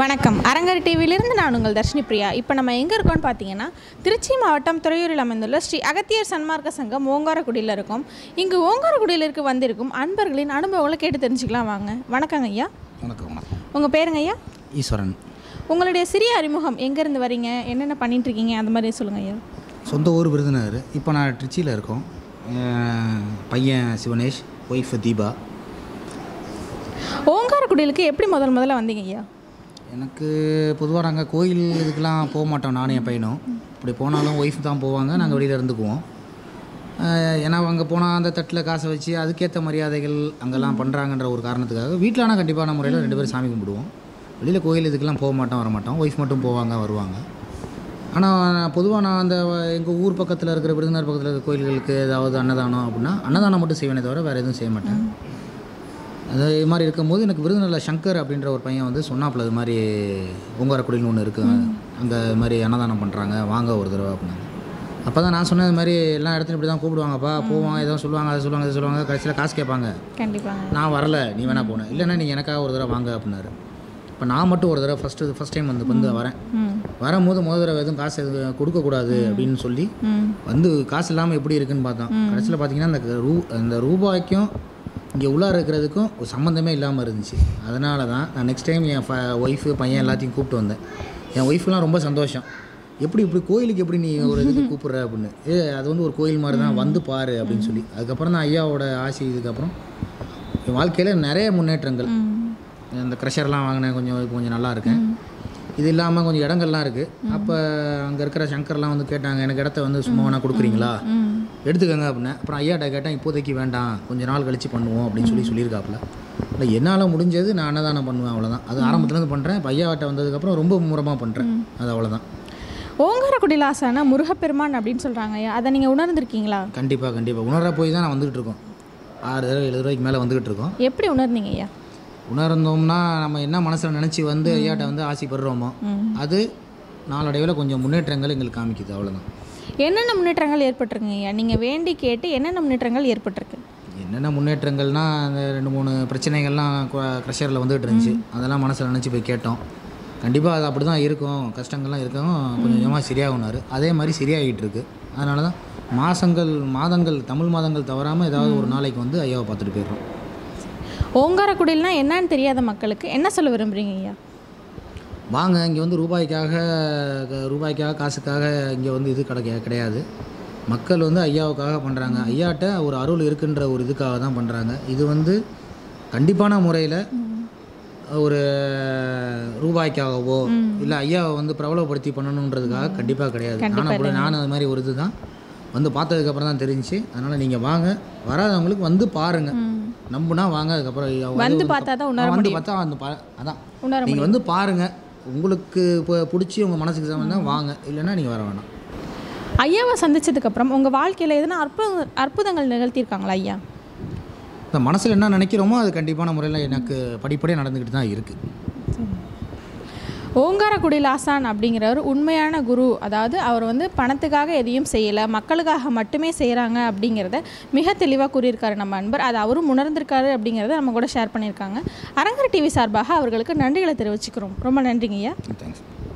வணக்கம். அரங்கர் டிவியிலிருந்து நான் உங்கள் தர்ஷினி பிரியா. இப்போ நம்ம எங்கே இருக்கோம்னு பார்த்தீங்கன்னா, திருச்சி மாவட்டம் துறையூரில் அமைந்துள்ள ஸ்ரீ அகத்தியர் சன்மார்க்க சங்கம் ஓங்காரக்குடியில் இருக்கும். இங்கு ஓங்காரக்குடியிலிருக்கு வந்திருக்கும் அன்பர்களின் அனுபவங்களை கேட்டு தெரிஞ்சுக்கலாம் வாங்க. வணக்கங்க ஐயா. வணக்கம். உங்கள் பேருங்க ஐயா? ஈஸ்வரன். உங்களுடைய சிறிய அறிமுகம், எங்கேருந்து வரீங்க, என்னென்ன பண்ணிட்டுருக்கீங்க, அந்த மாதிரி சொல்லுங்கள் ஐயா. சொந்த ஊர் விருதுநகர். இப்போ நான் ட்ரிச்சியில் இருக்கோம். பையன் சிவனேஷ், ஒய்ஃபு தீபா. ஓங்காரக்குடியிலுக்கு எப்படி முதல்ல வந்தீங்க ஐயா? எனக்கு பொதுவாக நாங்கள் கோயில் இதுக்கெலாம் போக மாட்டோம். நானும் என் பையனும் இப்படி போனாலும் ஒய்ஃப் தான் போவாங்க, நாங்கள் வெளியில் இருந்துக்குவோம். ஏன்னா அங்கே போனால் அந்த தட்டில் காசை வச்சு அதுக்கேற்ற மரியாதைகள் அங்கெல்லாம் பண்ணுறாங்கன்ற ஒரு காரணத்துக்காக வீட்டில் ஆனால் கண்டிப்பான முறையில் 2 பேரும் சாமி கும்பிடுவோம். வெளியில் கோயில் இதுக்கெல்லாம் போக மாட்டோம், வர மாட்டோம். ஒய்ஃப் மட்டும் போவாங்க, வருவாங்க. ஆனால் பொதுவாக நான் அந்த எங்கள் ஊர் பக்கத்தில் இருக்கிற விருதுநகர் பக்கத்தில் இருக்கிற கோயில்களுக்கு ஏதாவது அன்னதானம் அப்படின்னா அன்னதானம் மட்டும் செய்வேனே தவிர வேறு எதுவும் செய்ய மாட்டேன். அது மாதிரி இருக்கும்போது எனக்கு விருதுநகரில் சங்கர் அப்படின்ற ஒரு பையன் வந்து சொன்னாப்புல, இது மாதிரி ஓங்காரக்குடில்னு ஒன்று இருக்குது, அங்கே இது மாதிரி அன்னதானம் பண்ணுறாங்க, வாங்க ஒரு தடவை அப்படின்னாங்க. அப்போ தான் நான் சொன்னது மாதிரி எல்லா இடத்துலையும் இப்படி தான் கூப்பிடுவாங்கப்பா, போவோம், ஏதோ சொல்லுவாங்க, அதை சொல்லுவாங்க, இதை சொல்லுவாங்க, கடைசியில் காசு கேட்பாங்க. கண்டிப்பாக நான் வரல, நீ வேணா போனேன், இல்லைன்னா நீங்கள் எனக்காக ஒரு தடவை வாங்க அப்படின்னாரு. இப்போ நான் மட்டும் ஒரு தடவை ஃபஸ்ட் டைம் வந்து வரேன். வரும்போது முதல் தடவை எதுவும் காசு கொடுக்கக்கூடாது அப்படின்னு சொல்லி வந்து காசு இல்லாமல் எப்படி இருக்குன்னு பார்த்தோம். கடைசியில் பார்த்தீங்கன்னா அந்த ரூபாய்க்கும் இங்கே உள்ளார இருக்கிறதுக்கும் ஒரு சம்மந்தமே இல்லாமல் இருந்துச்சு. அதனால தான் நான் நெக்ஸ்ட் டைம் என் ஒய்ஃபு பையன் எல்லாத்தையும் கூப்பிட்டு வந்தேன். என் ஒய்ஃபுலாம் ரொம்ப சந்தோஷம். எப்படி இப்படி கோயிலுக்கு எப்படி நீ ஒரு இதுக்கு கூப்பிட்ற அப்படின்னு. அது வந்து ஒரு கோயில் மாதிரி தான், வந்து பாரு அப்படின்னு சொல்லி. அதுக்கப்புறம் தான் ஐயாவோட ஆசை. இதுக்கப்புறம் என் வாழ்க்கையில் நிறைய முன்னேற்றங்கள். இந்த க்ரெஷர்லாம் வாங்கினேன், கொஞ்சம் நல்லா இருக்கேன். இது இல்லாமல் கொஞ்சம் இடங்கள்லாம் இருக்குது. அப்போ அங்கே இருக்கிற சங்கர்லாம் வந்து கேட்டாங்க, எனக்கு இடத்த வந்து சும்மா வேணா கொடுக்குறீங்களா, எடுத்துக்கோங்க அப்படின்னேன். அப்புறம் ஐயாட்ட கேட்டேன், இப்போதைக்கு வேண்டாம், கொஞ்சம் நாள் கழித்து பண்ணுவோம் அப்படின்னு சொல்லியிருக்காப்புல. இல்லை, என்னால் முடிஞ்சது நான் அன்னதானம் பண்ணுவேன், அவ்வளோதான். அது ஆரம்பத்துலேருந்து பண்ணுறேன். இப்போ ஐயாட்ட வந்ததுக்கப்புறம் ரொம்ப மும்முரமாக பண்ணுறேன். அது அவ்வளோதான். ஓங்காரக்குடில் ஆசான முருகப்பெருமான் அப்படின்னு சொல்கிறாங்க ஐயா, அதை நீங்கள் உணர்ந்திருக்கீங்களா? கண்டிப்பாக உணர போய் தான் நான் வந்துக்கிட்டு இருக்கோம். 6 தடவை 7 ரூபாய்க்கு மேலே வந்துக்கிட்டு இருக்கோம். எப்படி உணர்ந்தீங்க ஐயா? உணர்ந்தோம்னா நம்ம என்ன மனசில் நினச்சி வந்து ஐயாட்ட வந்து ஆசைப்படுறோமோ அது நாளடைவில் கொஞ்சம் முன்னேற்றங்கள் எங்களுக்கு காமிக்குது, அவ்வளோதான். என்னென்ன முன்னேற்றங்கள் ஏற்பட்டிருக்குங்க ஐயா? நீங்கள் வேண்டி கேட்டு என்னென்ன முன்னேற்றங்கள் ஏற்பட்டிருக்கு? என்னென்ன முன்னேற்றங்கள்னால், அந்த 2-3 பிரச்சனைகள்லாம் க்ரெஷரில் வந்துகிட்டு இருந்துச்சு. அதெல்லாம் மனசில் நினச்சி போய் கேட்டோம். கண்டிப்பாக அது அப்படி தான் இருக்கும், கஷ்டங்கள்லாம் இருக்கும், கொஞ்சம் கொஞ்சமாக சரியாகுனார். அதே மாதிரி சரியாகிட்டு இருக்குது. அதனால தான் மாதங்கள் தமிழ் மாதங்கள் தவறாமல் ஏதாவது ஒரு நாளைக்கு வந்து ஐயாவை பார்த்துட்டு போயிடுறோம். ஓங்காரக்குடில்னா என்னன்னு தெரியாத மக்களுக்கு என்ன சொல்ல விரும்புகிறீங்க ஐயா? வாங்க, இங்கே வந்து ரூபாய்க்காக காசுக்காக இங்கே வந்து இது கிடையாது. மக்கள் வந்து ஐயாவுக்காக பண்ணுறாங்க. ஐயாட்ட ஒரு அருள் இருக்குன்ற ஒரு இதுக்காக தான் பண்ணுறாங்க. இது வந்து கண்டிப்பான முறையில் ஒரு ரூபாய்க்காகவோ இல்லை ஐயாவை வந்து பிரபலப்படுத்தி பண்ணணுன்றதுக்காக கண்டிப்பாக கிடையாது. நானும் அது மாதிரி ஒரு இது தான் வந்து பார்த்ததுக்கப்புறம் தான் தெரிஞ்சிச்சு. அதனால் நீங்கள் வாங்க, வராதவங்களுக்கு வந்து பாருங்கள், நம்புனா வாங்க. அதுக்கப்புறம் வந்து பார்த்தா தான் உணர முடியும். வந்து பார்த்தா அதான் நீங்கள் வந்து பாருங்கள், உங்களுக்கு இப்போ பிடிச்சி உங்கள் மனசுக்கு சம்பந்தம் வாங்க, இல்லைன்னா நீங்கள் வர வேணாம். ஐயாவை சந்திச்சதுக்கப்புறம் உங்கள் வாழ்க்கையில் எதுனா அற்புதங்கள் நிகழ்த்தியிருக்காங்களா ஐயா? இந்த மனசில் என்ன நினைக்கிறோமோ அது கண்டிப்பான முறையில் எனக்கு படிப்படியாக நடந்துக்கிட்டு தான் இருக்குது. ஓங்காரக்குடில் ஆசான் அப்படிங்கிறவர் உண்மையான குரு. அதாவது அவர் வந்து பணத்துக்காக எதையும் செய்யலை, மக்களுக்காக மட்டுமே செய்கிறாங்க அப்படிங்கிறத மிக தெளிவாக கூறியிருக்காரு நம்ம அன்பர். அது அவரும் உணர்ந்திருக்காரு அப்படிங்கிறத நம்ம கூட ஷேர் பண்ணியிருக்காங்க. அரங்கர் டிவி சார்பாக அவர்களுக்கு நன்றிகளை தெரிவிச்சுக்கிறோம். ரொம்ப நன்றிங்க ஐயா. தேங்க்ஸ்.